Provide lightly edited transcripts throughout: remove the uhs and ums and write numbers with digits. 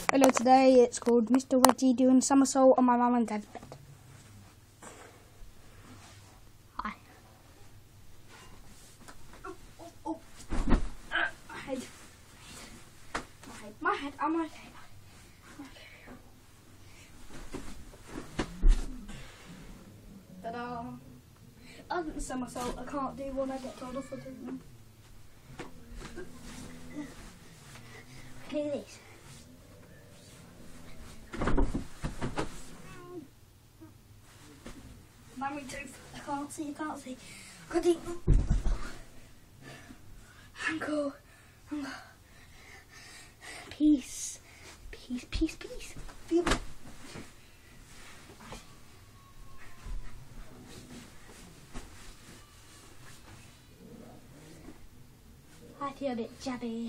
Hello, today it's called Mr. Wedgie doing somersault on my mum and dad's bed. Hi. Oh. My head. I'm okay. But other than somersault, I can't do one. I get told off for doing them. Do this. Memory tooth. I can't see. I do. Ankle. Peace. Feel it. I feel a bit jabby.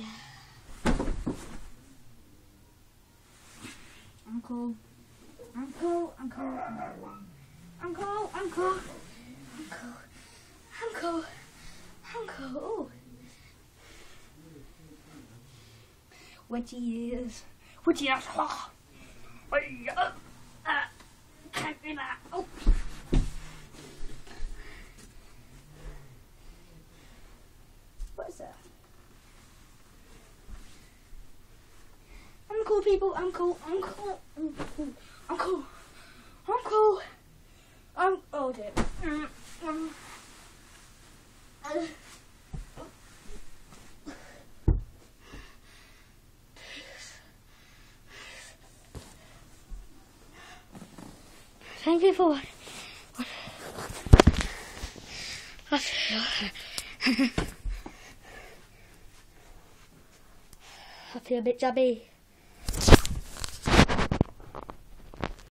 Uncle. Oh. Wedgie ears. Wedgie ass. Can't do that. Oh. What is that? I'm cool, people. I'm cool. Oh dear. Thank you for I feel a bit jabby.